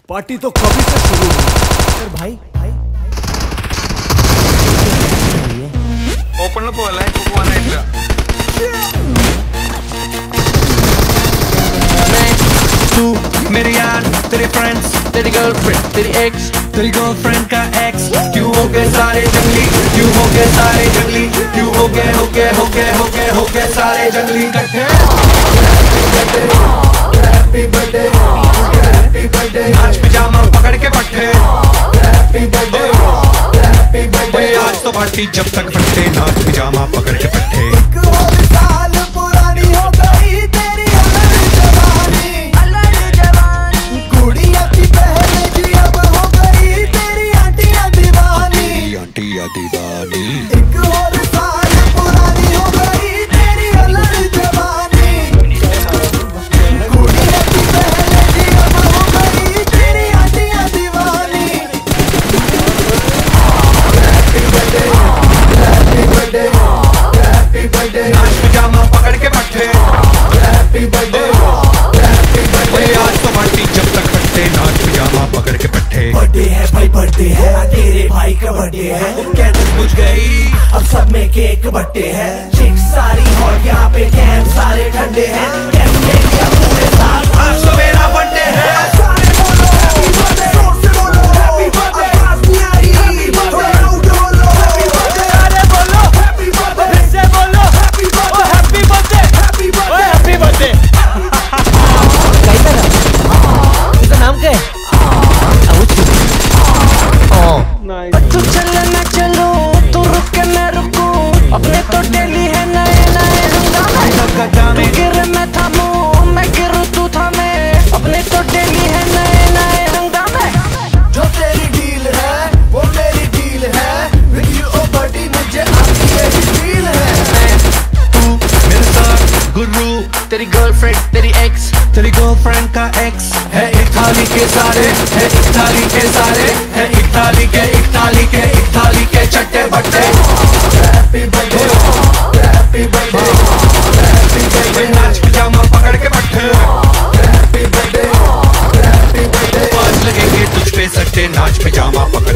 Party तो कभी से शुरू हुई। भाई ओपन बोला है कुकुआना इतना तू मेरे यार तेरे फ्रेंड्स तेरी गर्लफ्रेंड तेरी एक्स तेरी गर्लफ्रेंड का एक्स क्यों हो गए सारे जंगली क्यों हो गए सारे जंगली क्यों हो गए सारे जंगली इकट्ठे हैप्पी बर्थडे हैप्पी बर्थडे आज पिजामा पकड़ के पट्टे हैप्पी बर्थडे हैप्पी बर्थडे आज तो पार्टी जब तक फटते नाच पिजामा पकड़ के पट्टे नाच पिजामा पकड़ के पट्टे हैप्पी बर्थडे आज तो पार्टी जब तक फटते नाच पिजामा पकड़ के पट्टे बर्थडे है भाई बर्थडे है तेरे भाई का बर्थडे है कैंडल बुझ गई अब सब में केक बट्टे है चिक सारी और यहाँ पे कैंप सारे ठंडे हैं पूरे साल आज तो मेरा बर्थडे है तू चले मैं चलूं तू रुक के मैं रुकूं अपने तो डेली है नए नए हंगामे तू गिरे मैं थामूं मैं गिरूं तू थामे अपने तो डेली है नए नए हंगामे जो तेरी डील है वो मेरी डील है विद यू ओ बडी मुझे आपकी यही फील है तू मेरे साथ गुरु तेरी गर्लफ्रेंड तेरी एक्स तेरी गर्लफ्रेंड का एक्स है एक थाली के सारे है एक थाली के सारे है एक थाली के चट्टे बट्टे happy birthday happy birthday happy birthday नाच पिजामा पकड़ के पट्टे हैप्पी बर्थडे हैप्पी बर्थडे पास लगेंगे तुझ पे सट्टे नाच पिजामा पकड़